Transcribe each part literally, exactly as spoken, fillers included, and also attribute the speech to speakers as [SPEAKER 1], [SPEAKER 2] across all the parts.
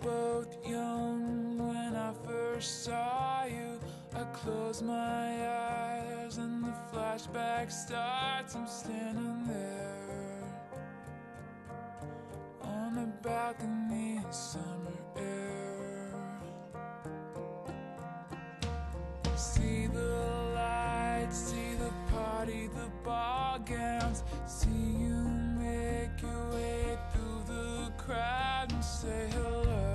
[SPEAKER 1] both young when I first saw you. I close my eyes and the flashback starts. I'm standing there on a balcony in summer air. See the lights, see the party, the ball gowns. See you make your way through the crowd and say hello.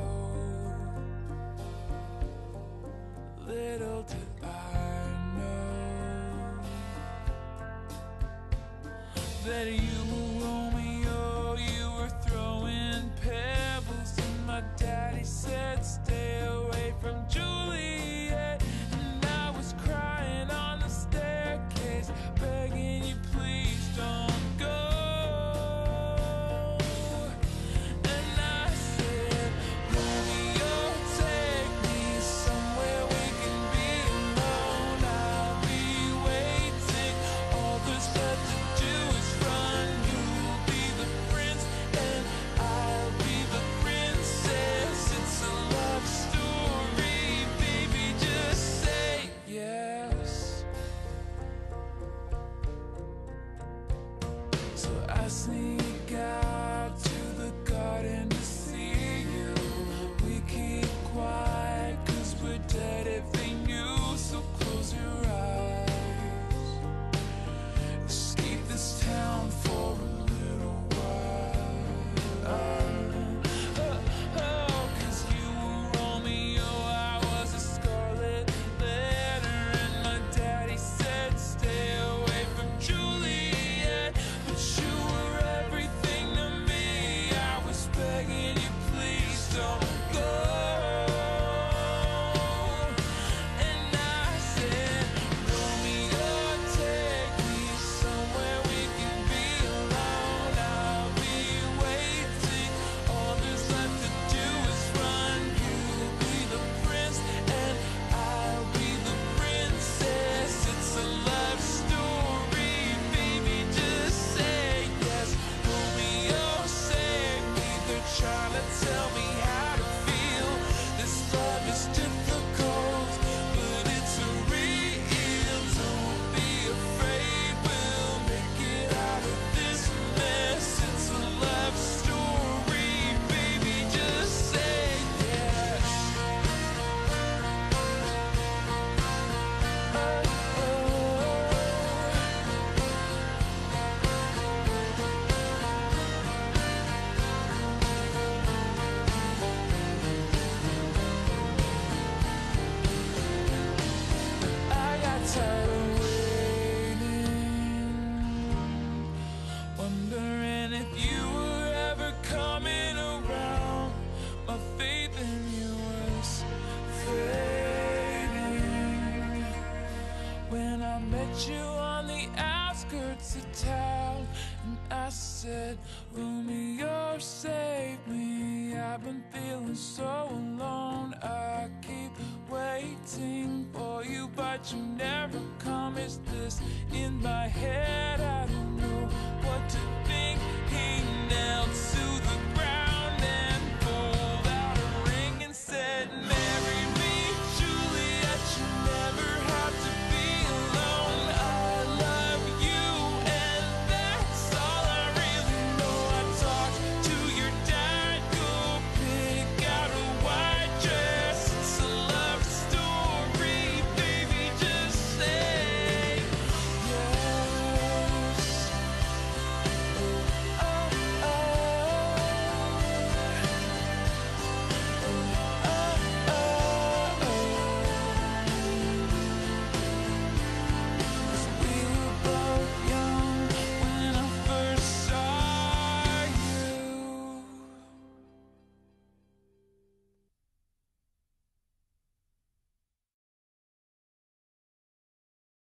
[SPEAKER 1] Little did I know that you were Romeo, you were throwing pebbles, and my daddy said stay away from Juliet. And I was crying on the staircase, begging you please don't go. And I said, Romeo, take me somewhere we can be alone. I'll be waiting, all there's left to do is run. You'll be the prince and I'll be the princess. It's a love story, baby, just say yes. So I sneak out to the garden to see you. We keep quiet cause we're dead if they knew. So close your eyes, escape this town for a little while. Oh, oh, oh, cause you were Romeo, I was a scarlet letter, and my daddy said stay away from Juliet. But you were everything to me, I was begging you please don't go. And I said, Romeo, take me somewhere we can be alone. I'll be waiting, all there's left to do is run. You'll be the prince and I'll be the princess. It's a love story, baby, just say yes. Romeo, save me, they're trying to tell me how to feel. This love is difficult, but it's real. Don't be afraid, we'll make it out of this mess. It's a love story, baby, just say yes. Oh, I got tired of waiting, wondering if you were ever coming around. My faith in you was fading when I met you on the outskirts of town. And I said, Romeo, save me, I've been feeling so alone. I keep waiting for you, but you never come. Is this in my head?